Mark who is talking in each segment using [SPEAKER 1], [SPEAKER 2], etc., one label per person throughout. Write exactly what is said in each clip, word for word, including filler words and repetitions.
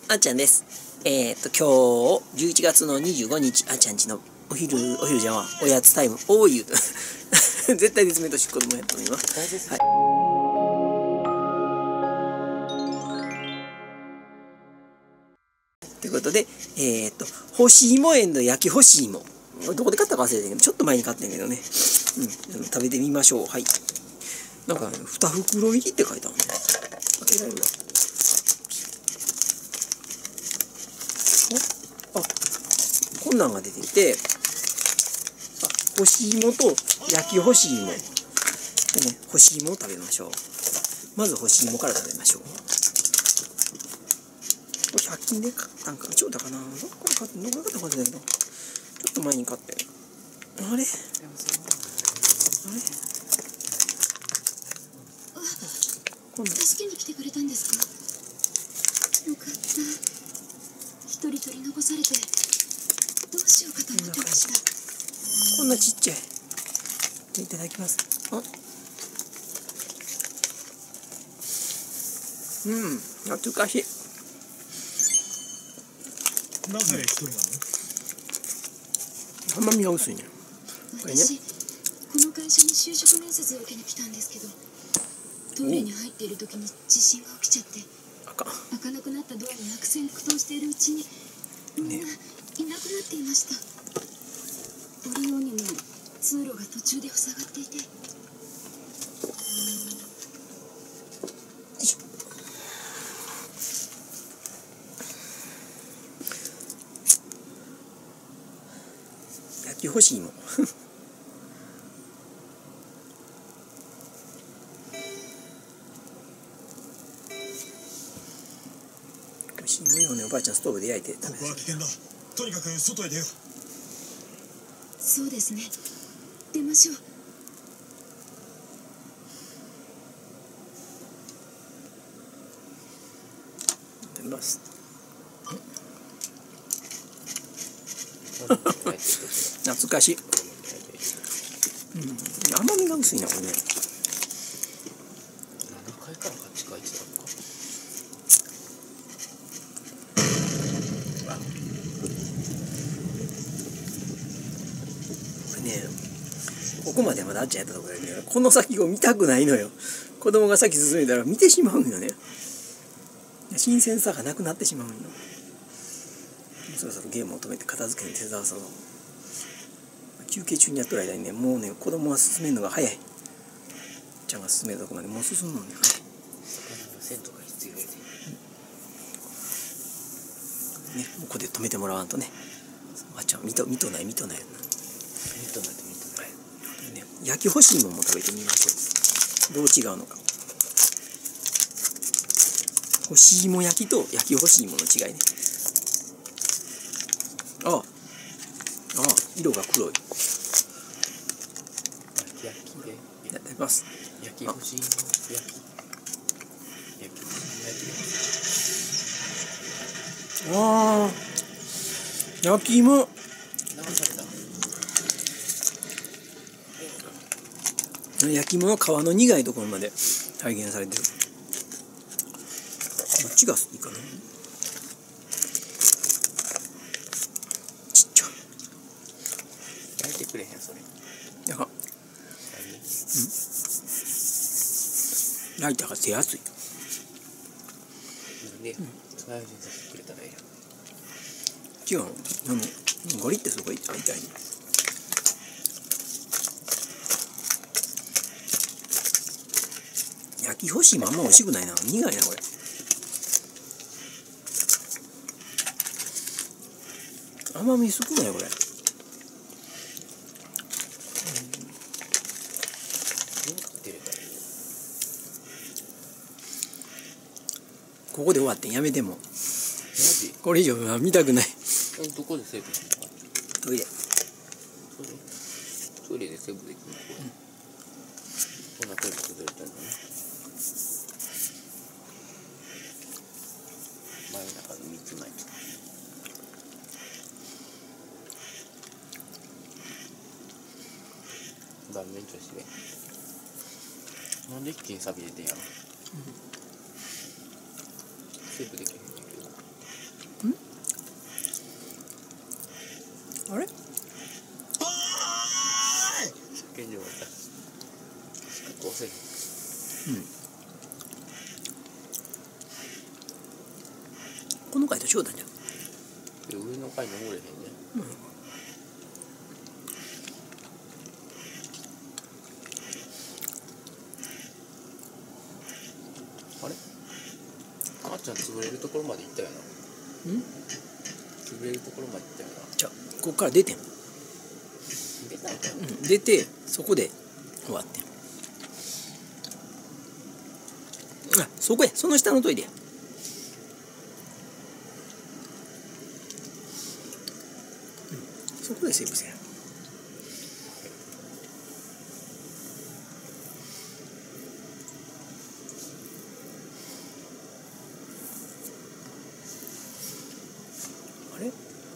[SPEAKER 1] あっちゃんです。えー、っと今日じゅういちがつのにじゅうごにち、あっちゃんちのお昼お昼じゃんわおやつタイムおーゆ絶対絶命とし子供やと思います。はい。ということで、えー、っと干し芋園の焼き干し芋、どこで買ったか忘れたけど、ちょっと前に買ったんやけどね。うん、食べてみましょう。はい。なんかね、に袋入りって書いてあるね。開けられるわ。あ、こんなんが出てきて、あ、干し芋と焼き干し芋でね、干し芋を食べましょう。まず干し芋から食べましょう。これひゃく均で買ったんか、ちょうだかな、どこから買った、どこから買ったか忘れたけど、ちょっと前に買って、あれあれ、
[SPEAKER 2] あ、助けに来てくれたんですか。よかった。一人取り残されてどうしようかと思ってました。
[SPEAKER 1] こんなちっちゃい。いただきます。あ、うん、懐かしい。
[SPEAKER 3] なぜ一人なの？
[SPEAKER 1] 甘みが薄いね。これね、
[SPEAKER 2] 私、この会社に就職面接を受けに来たんですけど、トイレに入っている時に地震が起きちゃって、
[SPEAKER 1] あかん。
[SPEAKER 2] 開かなくなったドアに悪戦苦闘しているうちにみんないなくなっていました。降りようにも通路が途中で塞がっていて、
[SPEAKER 1] 焼き干し芋干し芋よね、おばあちゃんストーブで焼いて食べて。
[SPEAKER 3] ここは危険だ。とにかく外へ出よう。
[SPEAKER 2] そうですね、出ましょう。
[SPEAKER 1] 食べます。懐かしい。うん、甘みが薄いなこれね。
[SPEAKER 4] ななかいからはちかいってたのか。
[SPEAKER 1] これね、ここまではまだあっちゃんやったところだけど、この先を見たくないのよ。子供が先進めたら見てしまうよね。新鮮さがなくなってしまうよ。そろそろゲームを止めて片付けに手伝わそう。休憩中にやっとる間にね、もうね、子供が進めるのが早い。ちゃんが進めるとこまでもう進むのね。
[SPEAKER 4] 魚の線とか必要で。
[SPEAKER 1] ね、ここで止めてもらわんとね。あっちゃん見と見とない見とない。
[SPEAKER 4] ミッドナイトミッドナイト。
[SPEAKER 1] ね、焼き干し芋も食べてみましょう。どう違うのか。干し芋焼きと焼き干し芋の違いね。ああ、ああ、色が黒い。
[SPEAKER 4] 焼きで。
[SPEAKER 1] いただきます。
[SPEAKER 4] 焼き干しの焼き。焼き干しの焼き。
[SPEAKER 1] ああ、焼き芋。
[SPEAKER 4] 流された。
[SPEAKER 1] 焼き芋の皮の苦いところまで再現されてる。どっちがいいかな。ちっちゃい。
[SPEAKER 4] 焼いてくれへんそれ。
[SPEAKER 1] やかん。ライターが手厚い。
[SPEAKER 4] なんで、それにさせてくれたらいいや。
[SPEAKER 1] 違うの。なんでゴリってそこ痛い痛い。焼き干し芋あんま美味しくないな。苦いなこれ。甘み少ないこれ。ここで終わってんやめても。
[SPEAKER 4] マジ？
[SPEAKER 1] これ以上は見たくない。
[SPEAKER 4] どこでセーブするの？
[SPEAKER 1] トイレ。
[SPEAKER 4] トイレでセーブできるの？こんなトイレ崩れたんだね。真ん中にみっつない。断面としてなんで一気に錆びれてんやろ。セーブできへんねんけど。
[SPEAKER 1] この回と違うたんじゃん。
[SPEAKER 4] で上の階登れへんね。
[SPEAKER 1] うん。
[SPEAKER 4] あれあっちゃん潰れるところまで行ったよな。
[SPEAKER 1] うん
[SPEAKER 4] 潰れるところまで行ったよな。
[SPEAKER 1] じゃあここから出てん、う
[SPEAKER 4] 出たんかよ。
[SPEAKER 1] ん、出てそこで終わってん。あそこや、その下のトイレや。そこでセーブせや。あれ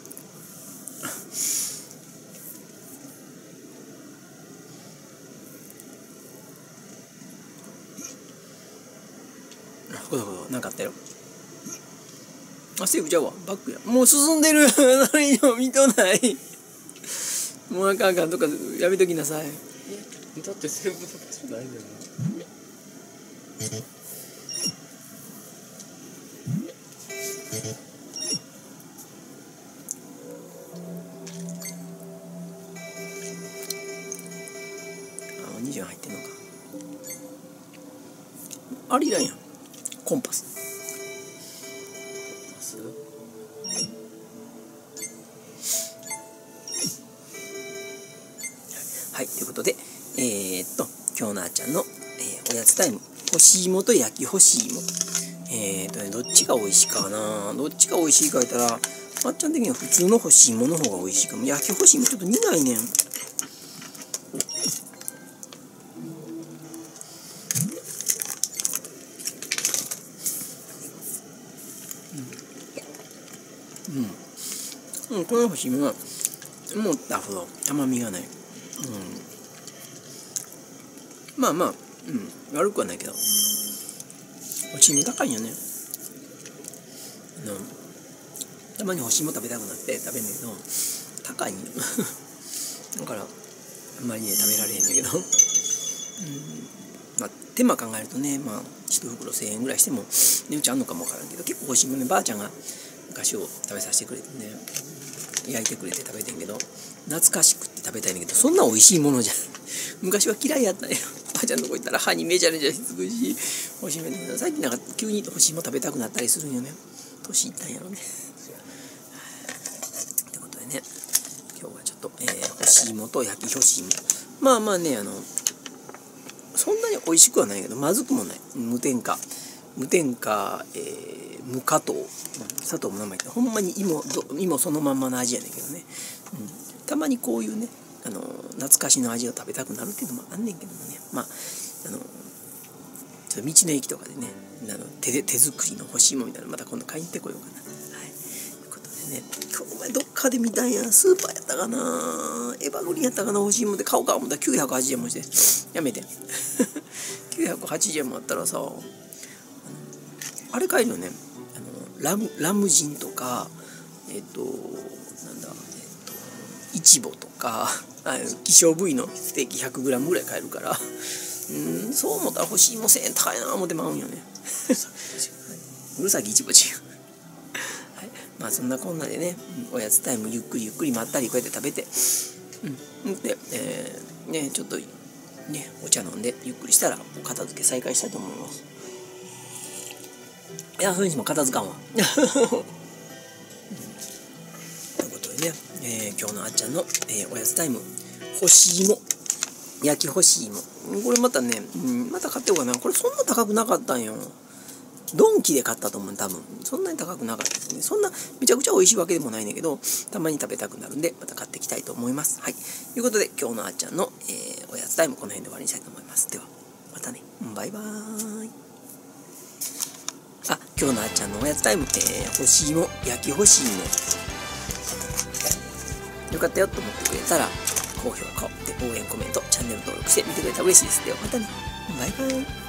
[SPEAKER 1] あ、ここだここだ、なんかあったよ。あ、セーブちゃうわ、バックや。もう進んでる。何を見とない。もうあかんあかん、とかやめときなさい。
[SPEAKER 4] えだってセーブの場所ないんだよな。
[SPEAKER 1] あ、にじゅう入ってんのか。あれいらんやん、コンパス。
[SPEAKER 4] パス
[SPEAKER 1] はい、ということで、えー、っと、今日のあーちゃんの、えーおやつタイム、干し芋と焼き干し芋。えー、っとね、どっちが美味しいかな。どっちが美味しいか言ったら、あっちゃん的には普通の干し芋の方が美味しいかも。焼き干し芋ちょっと苦いねん。うん、うん、この干し芋は思ったほど甘みがない。うん、まあまあ、うん、悪くはないけど、干し芋高いよね。あのたまに干し芋食べたくなって食べんねんけど高いんよ。だからあんまりね食べられへんねんけど、うん、まあ手間考えるとね、まあ一袋せんえんぐらいしても値打ちあんのかもわからんけど、結構干し芋ね、ばあちゃんが昔を食べさせてくれてね、焼いてくれて食べてんけど、懐かしくって食べたいんだけど、そんな美味しいものじゃん。昔は嫌いやったんよ。ばあちゃんのとこ行ったら歯にめちゃめちゃしつくし、干し芋で最近なんか急に干し芋食べたくなったりするんよね。年いったんやろね。ってことでね、今日はちょっと、えー、干し芋と焼き干し芋。まあまあね、あのそんなに美味しくはないけどまずくもない。無添加無添加、えー、無加糖、砂糖も名前ってほんまに芋芋そのまんまの味やねんけどね、うん、たまにこういうね、あの懐かしの味を食べたくなるっていうのもあんねんけどもね、まああのちょっと道の駅とかでね、あの 手で手作りの干し芋みたいなのまた今度買いに行ってこようかな。はい、ということでね、今日お前どっかで見たんや、スーパーやったかな、エヴァグリーンやったかな、干し芋で買おうか思ったらきゅうひゃくはちじゅうえんもしてやめて。きゅうひゃくはちじゅうえんもあったらさ、あのあれ買えるよね、あのラムラムジンとか、えっとなんだ、えっとイチボとか、あ希少部位のステーキ ひゃくグラム ぐらい買えるから、うん、そう思ったら干し芋せんえん高いな思ってまうんよね。うるさきイチボ違う。はい、まあそんなこんなでね、おやつタイムゆっくりゆっくりまったりこうやって食べて、うん、で、えー、ねちょっとねお茶飲んでゆっくりしたらお片付け再開したいと思います。いや、それにしても片付かんわ。うん、ということでね、えー、今日のあっちゃんの、えー、おやつタイム、干し芋、焼き干し芋。これまたね、うん、また買ってようかな。これそんな高くなかったんよ。ドンキで買ったと思う、多分。そんなに高くなかったですね。そんなめちゃくちゃ美味しいわけでもないねんけど、たまに食べたくなるんで、また買っていきたいと思います。はい。ということで、今日のあっちゃんの、えー、おやつタイム、この辺で終わりにしたいと思います。では、またね。バイバーイ。あ、今日のあっちゃんのおやつタイム、えー、干し芋、焼き干し芋。よかったよと思ってくれたら、高評価で応援コメント、チャンネル登録してみてくれたら嬉しいです。ではまたね。バイバイ。